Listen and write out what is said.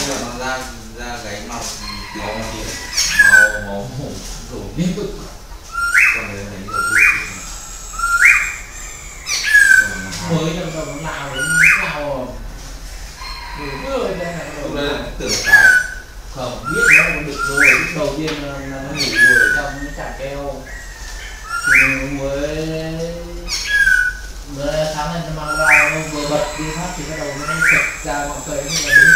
là nó ra gáy màu màu màu đủ liên tục. còn đấy là giờ mới trong đầu nó lao đến lao đủ mưa đây này lúc đấy tưởng cái không biết nó cũng được rồi. Lúc đầu tiên là nó ngủ rồi ở trong cái chả keo thì mới sáng lên nó mang vào vừa bật đi phát thì bắt đầu nó sạch ra ngọn cây nhưng mà đứng